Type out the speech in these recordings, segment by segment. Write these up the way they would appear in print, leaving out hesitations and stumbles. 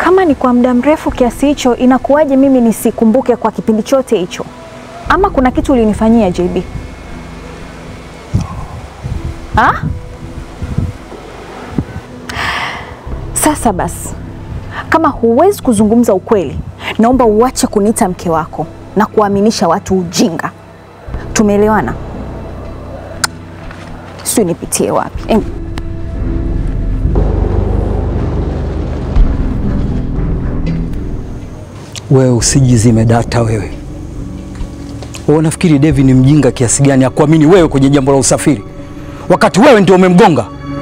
Kama ni kwa muda mrefu kiasi hicho, inakuwaje mimi nisikumbuke kwa kipindi chote hicho? Ama kuna kitu ulinifanyia JB? Ha? Sasa basi, kama huwezi kuzungumza ukweli, naomba uache kuniita mke wako na kuaminisha watu ujinga. Tumeelewana? Sio nipitie wapi? Wewe usijizime data wewe. Wewe unafikiri Devi ni mjinga kiasi gani akuamini wewe kwenye jambo la usafiri? Wakati wewe ndio umemgonga.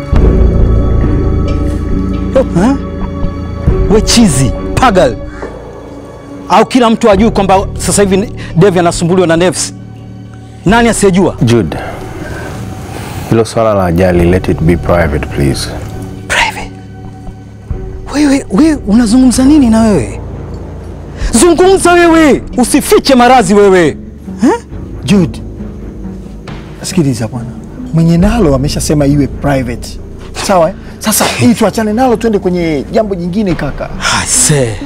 We chizi, pagal. Au kila mtu ajue kwamba sasa hivi Devi anasumbuliwa na nerves. Nani asiyejua? Jude, hilo swala la ajali, let it be private please. Private? Wewe unazungumza nini na wewe? Zungumza wewe, usifiche marazi wewe. Jude, sikiliza bwana. Mwenye nalo ameshasema iwe private. Sawa? Sasa hii tuachane nalo tuende kwenye jambo jingine kaka. Hase.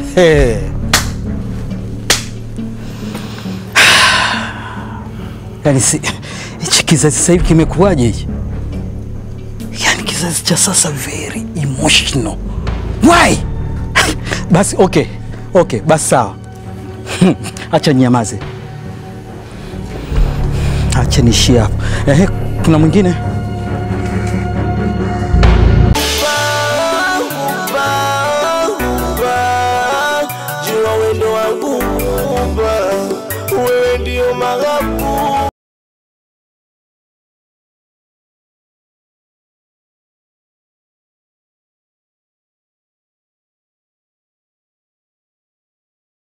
Yaani hichi kizazi sasa hivi kimekuwaje hichi? Yaani kizazi cha sasa very emotional. Why? Basi okay, basi sawa. Acha nyamaze. Acha nishie hapo. Kuna mwingine? Jua wendo wangu, wewe ndio magabu.